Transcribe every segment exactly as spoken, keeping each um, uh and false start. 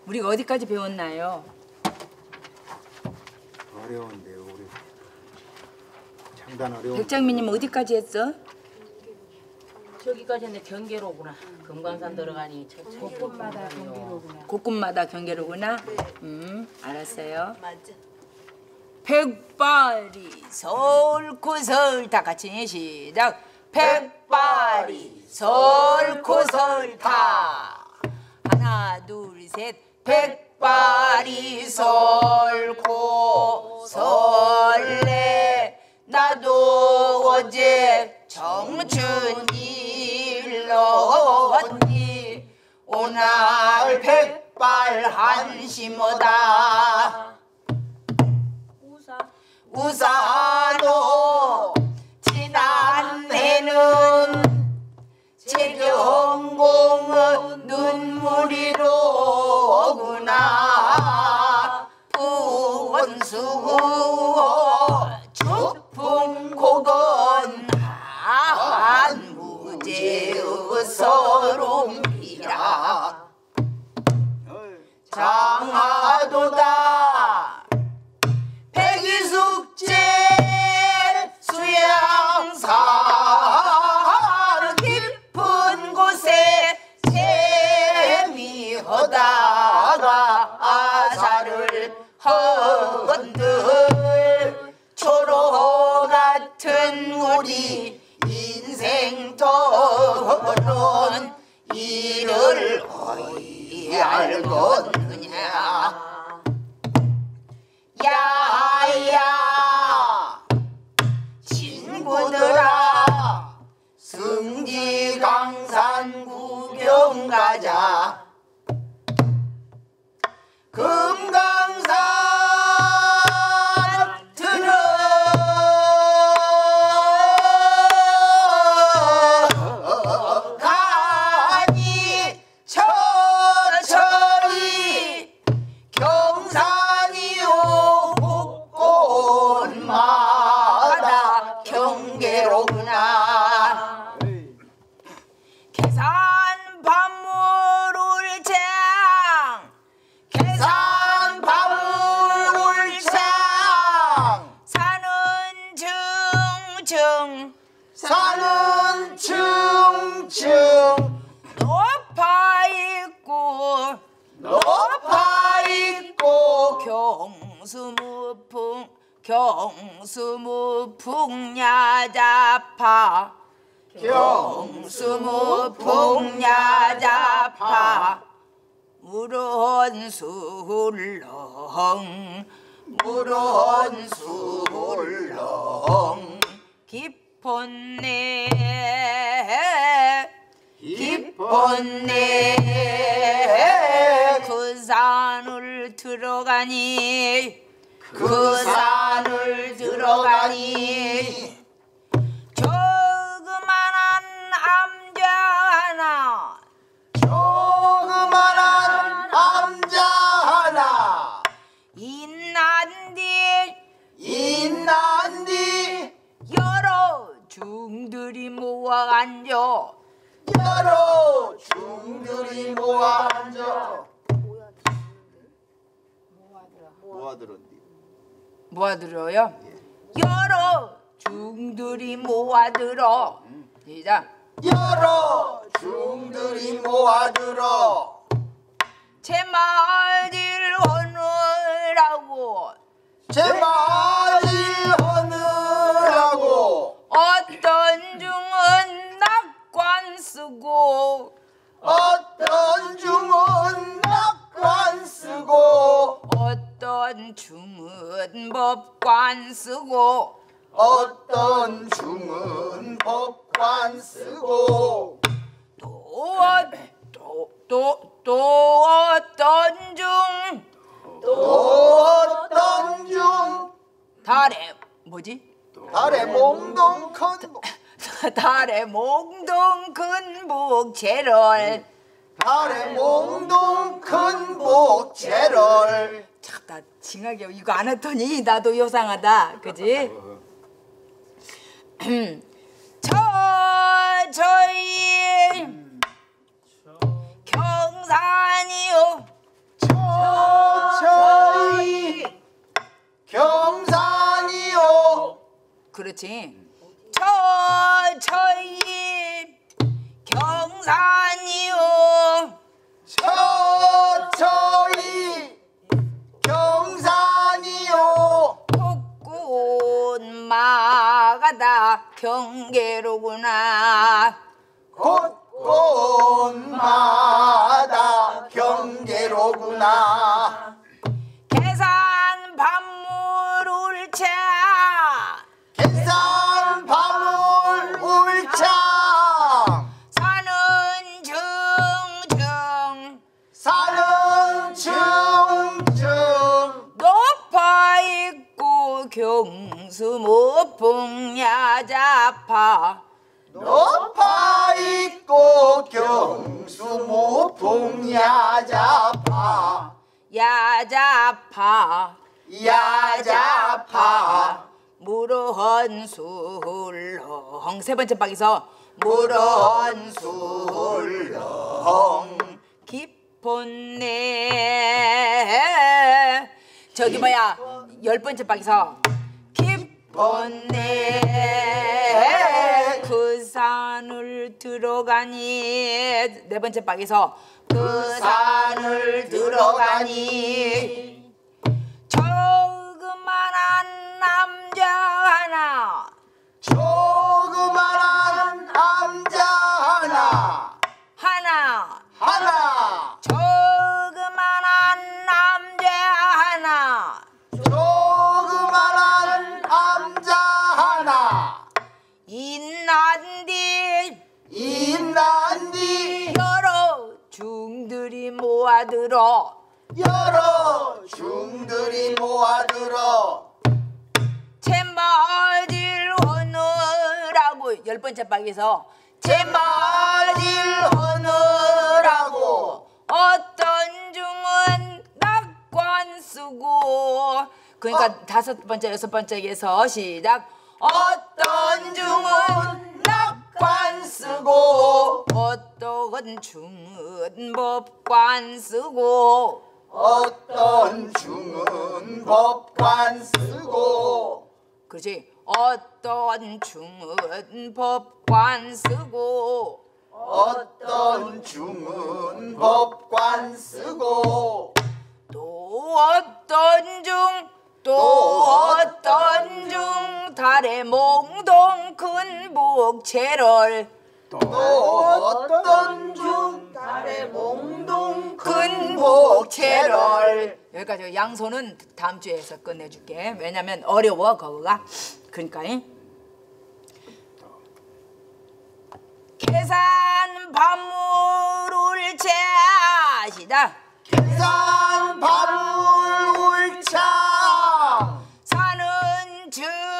우리가 어디까지 배웠나요? 어려운데요, 우리. 장단 어려운. 백장미님 어디까지 했어? 저기까지 했는데 경계로구나. 금강산 들어가니 곳곳마다 경계로구나. 곳곳마다 경계로구나? 네. 음, 알았어요. 맞아. 백발이 설구설 다 같이 시작. 백발이 설구설타. 하나 둘 셋. 백발이 설고 설레. 나도 어제 청춘이 일렀니. 오늘 백발 한심하다. 우사 우사도 지난 해는 제경공은 눈물이로구나. 부원수 주풍곡은 한 무제의 서름이라. 장하도다 백이숙제 수양산 깊은 곳에 재미하다가 아사를 헌들 초로 같은 우리 인생 터는 이를 어이 알겠느냐. 야야 친구들아 승지강산 구경 가자. 금강산 들어가니 천천히 경산이요 곳곳마다 경계로구나. 계산 밤물울장 계산 밤물울장 산은 층층 산은 층층 높아 있고 높아 있고 경수무풍 경수무풍 야자파 경수무풍 야자파 물원술렁 물원술렁 깊었네 깊었네. 그 산을 들어가니 그 산을 들어가니 조그만한 암자 하나 조그만한 암자 하나 있난디 있난디 여러 중들이 모아 앉아 여러 중들이 모아 앉아. 모아들었니? 모아들어요? 여러 중들이 모아들어. 시작. 여러 중들이 모아들어 제 말을 하느라고 제 말을 하느라고 어떤 중은 낙관 쓰고 어떤 중은 낙관 쓰고 어떤 중은 법관 쓰고 어떤 중은 법관 쓰고 또, 또, 또, 또 어떤 중 또 어떤 중 달에 뭐지? 달에 몽동 큰 달에 몽동 큰 복채를 달에 몽동 큰 복채를. 참, 나 징하게 이거 안 했더니 나도 요상하다, 그지? 저 저희 경산이요 저희 경산이요. 그렇지. 저희 경산이요. 저희 경산이요. 곳곳마다 경계로구나. 곳곳마다 경계로구나. 계산 밤물 울차. 계산 밤을 울창. 산은 중중 산은 중중. 높아 있고 경수모풍 야자파. 높아 있고 경수모풍 야자파. 야자파 야자파. 무르헌술렁. 세 번째 박에서 무런술렁. 깊었네. 저기 뭐야, 열 번째 박에서 깊었네. 그 산을 들어가니. 네 번째 박에서 그 산을 들어가니. 조그만한 남자 하나. 조그만한 남자 하나. 하나. 하나. 조그만한 남자 하나. 조그만한 남자 하나. 있난디 있난디 여러 중들이 모아들어. 여러 중들이 모아들어. 잼마질 오느라고. 열 번째 박에서 잼마질 오느라고. 어떤 중은 낙관 쓰고. 그러니까 어. 다섯 번째 여섯 번째에서 시작. 어떤 중은 낙관 쓰고. 어떤 중은 법관 쓰고. 어떤 중은 법관 쓰고. 그렇지. 어떤 중은 법관 쓰고. 어떤 중은 법관 쓰고. 또 어떤 중, 또 어떤 중 달에 몽동 큰 복채를. 또 어떤 중 달에 몽동 큰 복채를. 여기까지. 양손은 다음 주에 해서 끝내줄게. 왜냐면 어려워 그거가. 그러니까 계산 밤물 울채. 시작. 계산 밤물 울창. 산은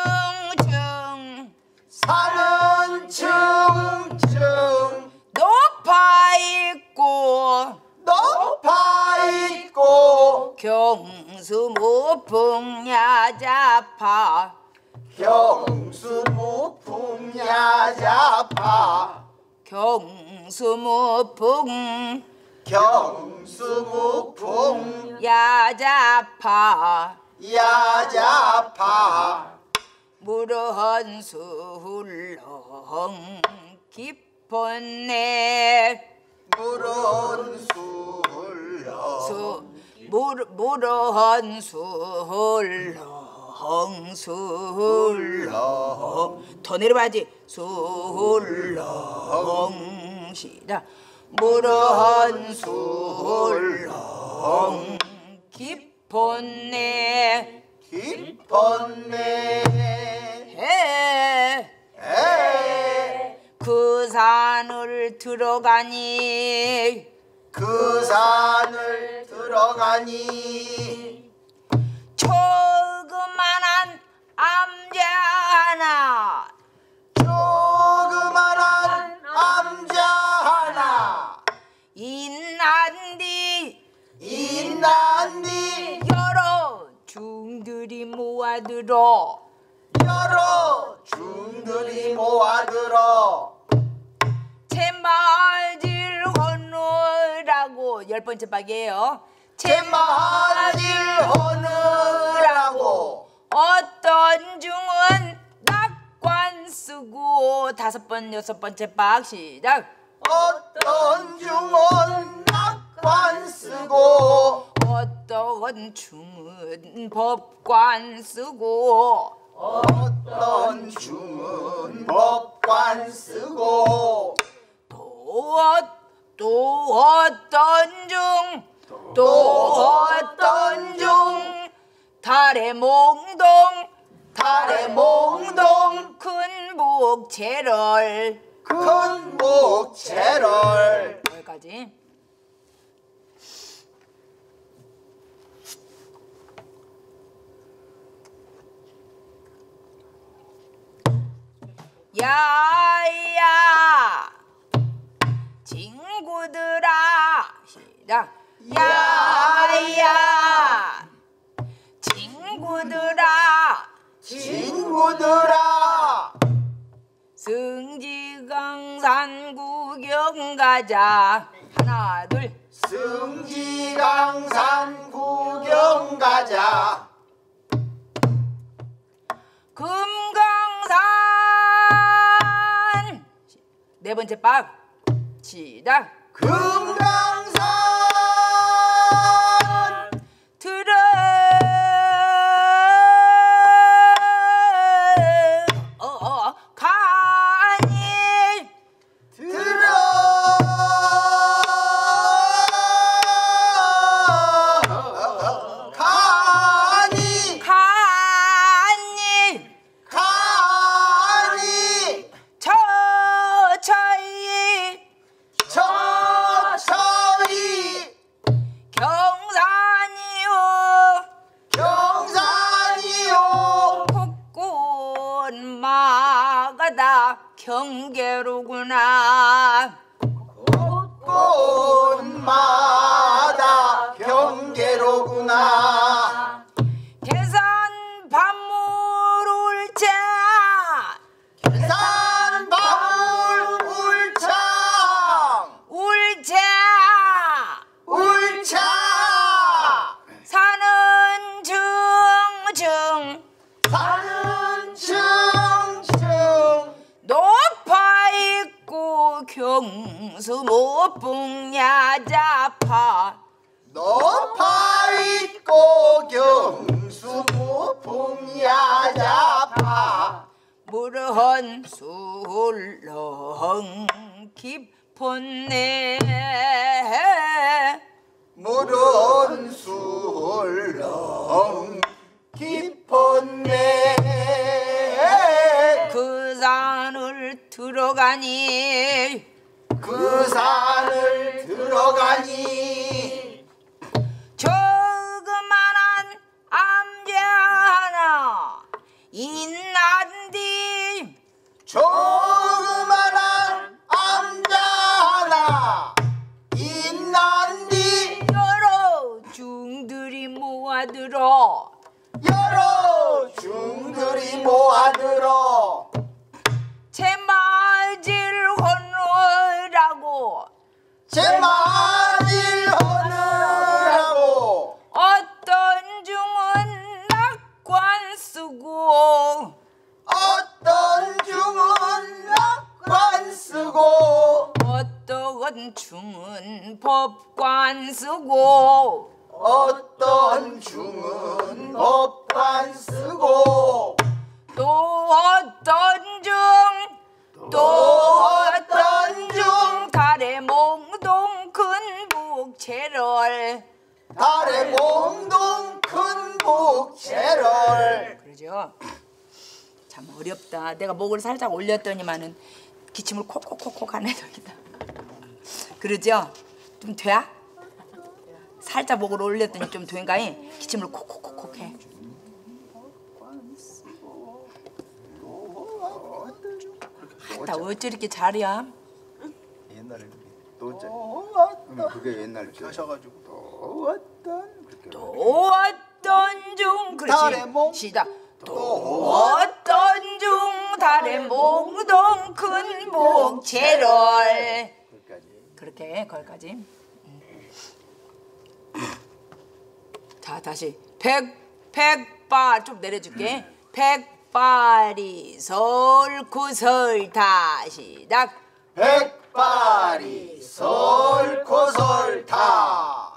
중중 산은 중중. 높아 있고 높아 있고. 경수무풍 야자파. 경수무풍 야자파. 경수무풍 경수무풍 야자파. 야자파. 무른술렁 깊었네. 무른술렁. 수 무르 무른술렁 술렁. 더 내려봐야지. 술렁. 시작. 무른술렁 깊었네. 깊었네. 에. 에. 그 산을 들어가니. 그 산을 들어가니. 조그만한 암자 하나. 조그만한 남자 하나. 있난디 있난디 여러 중들이 모아들어. 여러 중들이 모아들어. 잼마질 오느라고. 열 번째 박이에요. 제맞을 하느라고 어떤 중은 낙관 쓰고 다섯 번 여섯 번째 박 시작. 어떤 중은 낙관 쓰고 어떤 중은 법관 쓰고 어떤 중은 법관 쓰고 또, 어- 또 어떤 중 또 어떤 중 달의 몽동 달의 몽동 큰 목재를 큰 목재를 여기까지. 야야 친구들아 시작. 야야 친구들아 친구들아 승지강산 구경 가자. 하나 둘. 승지강산 구경 가자 금강산 네 번째 박 시작. 금강산 들어 어어 가니 들어 가니 가니 가니 처처이 처처이 경산이요 경산이요 곳곳마가다 경계로구나. 곳곳마다 경계로구나 계산 밤물 울자 산 방울 울창 울자 울창 산은 중중 산은 층층 높아 있고 경수 못붕야자파 높아 있고 경수 무풍야자파 물은 술렁 깊었네 물은 술렁 깊었네 그 산을 들어가니 그 산을 들어가니 조그만한 암자 하나 있난디 조그만한 암자 하나 있난디 여러 중들이 모아들어 여러 중들이 모아들어 제맞을 헌어라고 제맞을 하느라고 어떤 중은 낙관 쓰고 어떤 중은 낙관 쓰고 어떤 중은 법관 쓰고 어떤 중은 법관 쓰고 또 어떤 중 또 어떤 중 달의 몽동 큰 목재를 달의 몽동 큰 목재를 그러죠. 참 어렵다. 내가 목을 살짝 올렸더니만은 기침을 콕콕콕콕 하네 저기다. 그러죠? 좀 돼야? 살짝 목을 올렸더니 좀 된가이? 기침을 콕콕콕콕 해. 다 어찌 이렇게 잘이야? 옛날에 또 짜. 응, 그게 옛날 그 하셔가지고 또 어떤 그렇게 또 어떤 중 달의 몽- 그렇지 시작 또 어떤 중 달의 몽동 큰 목재를 거기까지. 그렇게 거기까지. 자 다시 백 백발 좀 내려줄게. 백발이 설구설타 시작. 백발이 설구설타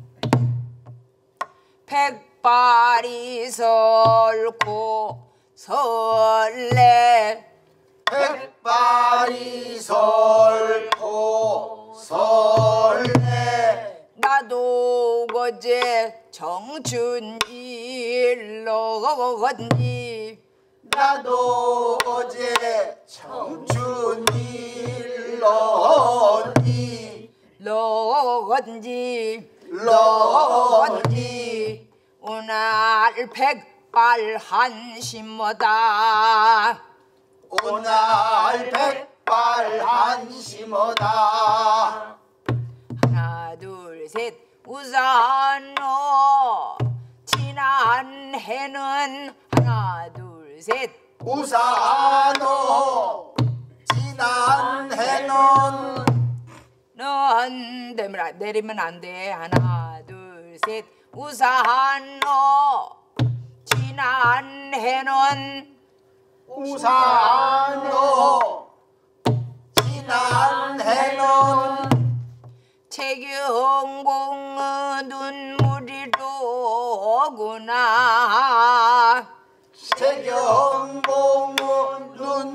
백발이 설구 설레 백발이 설구 설레 나도 어제 청춘일로 건지 나도 어제 청춘일러니 러건지 러니 오늘 백발 한심하다 오날 백발 한심하다 하나 둘 셋 우산어 지난 해는 하나 둘 셋 우산호 지난 해는 넌 내면, 내리면 안 돼. 하나 둘 셋 우산어 지난 해는 우산호 지난 해는 최경봉의 눈물이로구나 최경봉은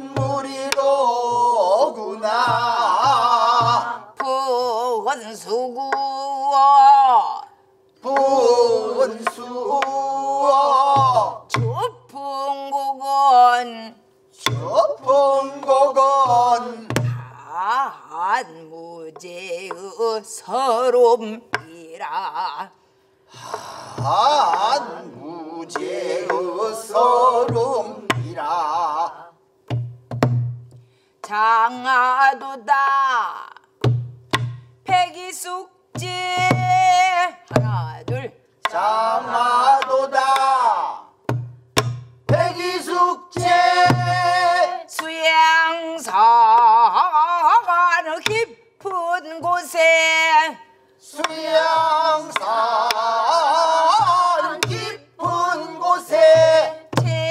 눈물이로구나 부원수구어 부원수어 주풍국은 주풍국은 한무제의 서름이라 한무제의 서름이라 장아도다 백이숙제 하나 둘 장마도다 백이숙제 수양사가는 깊은 곳에 수양산 깊은 곳에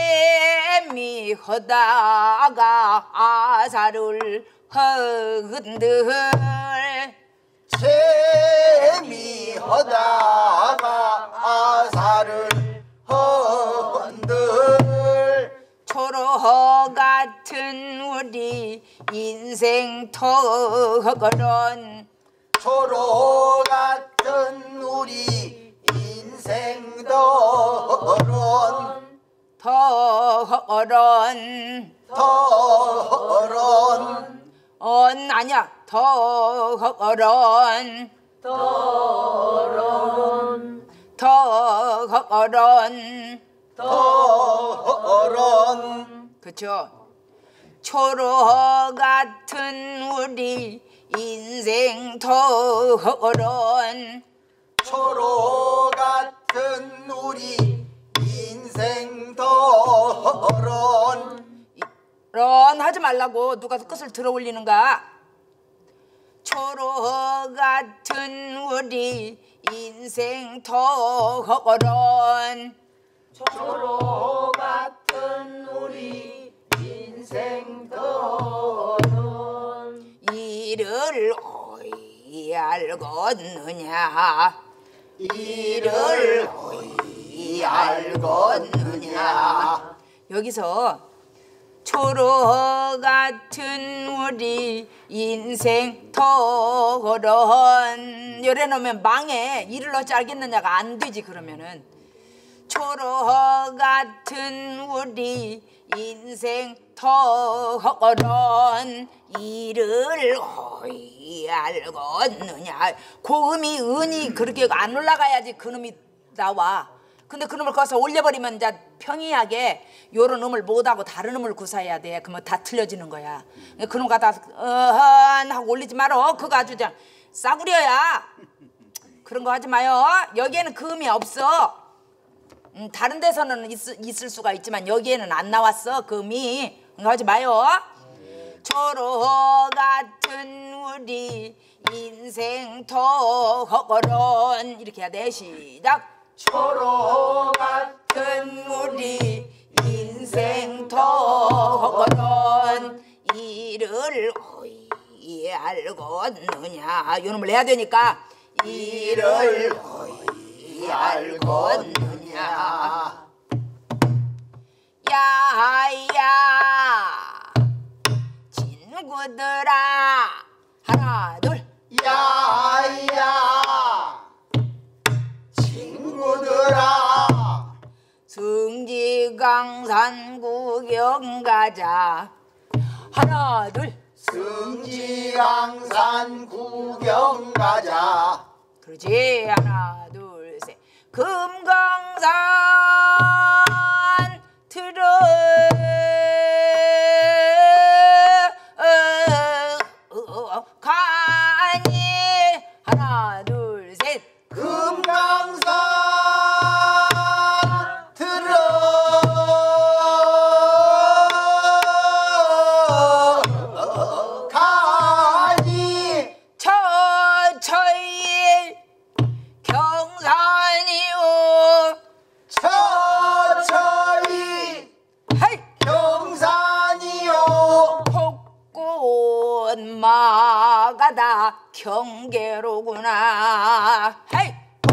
재미하다가 아사를 흔들 재미하다가 아사를 흔들 초로 같은 우리 인생 터거런 초로 같은 우리 인생 더런 터거런 더런 언 아니야 터거런 더런 터거런 더런 그쵸 초로 같은 우리 인생 터런 초로 같은 우리 인생 더런 런 하지 말라고 누가 끝을 들어 올리는가 초로 같은 우리 인생 터런 초로 같은 우리 인생 더런 이를 어이 알겠느냐 이를 어이 알겠느냐 여기서 초로 같은 우리 인생 터런 요래 놓으면 망해 이를 어찌 알겠느냐가 안 되지 그러면은 초로 같은 우리 인생 터런 이를 어이 알겠느냐 고음이 은이 그렇게 안 올라가야지 그놈이 나와 근데 그놈을 거기서 올려버리면 이제 평이하게 요런 음을 못하고 다른 음을 구사해야 돼 그러면 다 틀려지는 거야 그놈 갖다 어헌 하고 올리지 말어 그거 아주 그냥 싸구려야 그런 거 하지 마요 여기에는 그 음이 없어 음, 다른 데서는 있, 있을 수가 있지만 여기에는 안 나왔어 그 음이 그거 하지 마요 초로 같은 우리 인생 터런 이렇게 해야 돼 시작 초로 같은 우리 인생터거든 이를 어이 알겠느냐 요놈을 해야 되니까 이를 어이 알겠느냐 야야 친구들아 하나 둘 야야 친구들아 승지강산 구경 가자 하나 둘 승지강산 구경 가자 그렇지 하나 둘 셋 금강산 들어가니 하나 둘 셋 금강산 들어가니 처처일 경산이요 처처이 헤이 경산이요 꽃마가다 경계로구나 헤이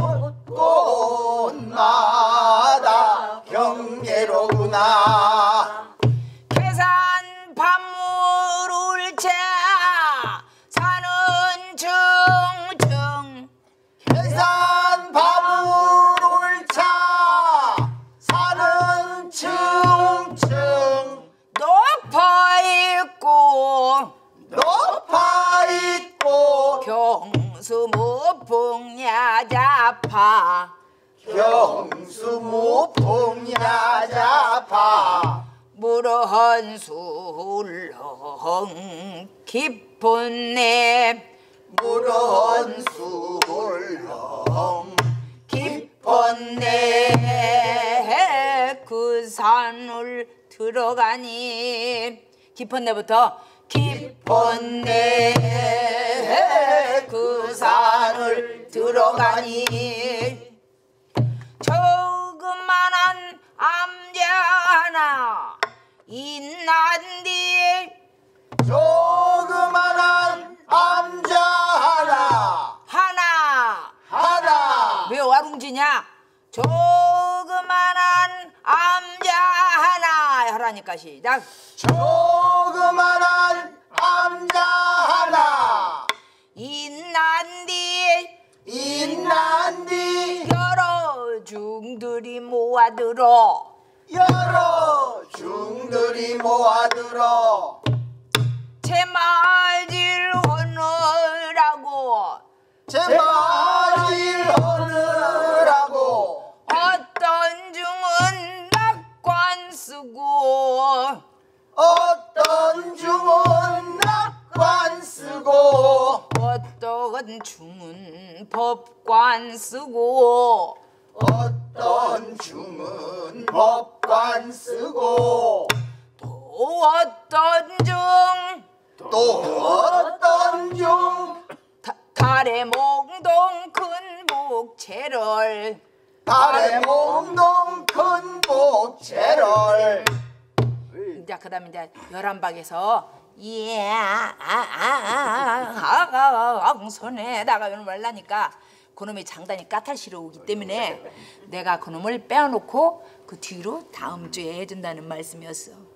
꽃마다 경계로구나 계산 밤물 울채 사는 중중 해산 바물차 사는 층층 높아 있고 높아 있고 경수무풍야자파 경수무풍야자파 물은 술렁 깊은 내 물은 술렁 깊은 내그 산을 들어가니 깊은 내부터 깊은 내그 산을 들어가니 조그만한 암자 하나 있난디 조그만한 암자 하나 하나 하나 왜 와룽지냐 조그만한 암자 하나 하라니까 시작 조그만한 암자 하나 있난디 있난디 여러 중들이 모아들어 여러 중들이 모아들어 제말질 하느라고 제말일 하느라고 어떤 중은 낙관 쓰고 어떤 중은 낙관 쓰고 어떤 중은 법관 쓰고 어떤 중은 법관 쓰고 또 어떤 중 또 어떤 중 다- 달의 몽동 큰 목채를 달의 몽동 큰 복채를 이제 그다음에 이제 열한박에서 예, 아, 아, 아, 아, 손에다가 이놈을 하려니까 그놈이 장단이 까탈스러우기 때문에 내가 그놈을 빼놓고 그 뒤로 다음 주에 해준다는 말씀이었어.